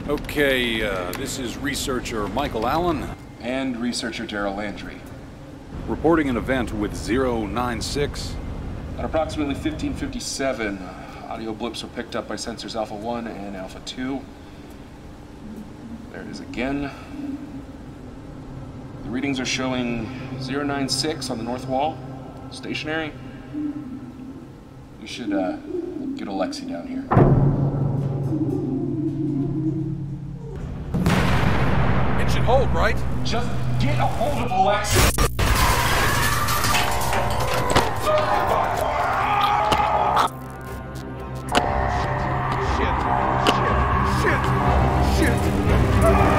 Okay, this is researcher Michael Allen. And researcher Daryl Landry. Reporting an event with 096. At approximately 1557, audio blips were picked up by sensors Alpha 1 and Alpha 2. There it is again. The readings are showing 096 on the north wall, stationary. We should get Alexi down here. It should hold, right? Just get a hold of Alexi! Shit!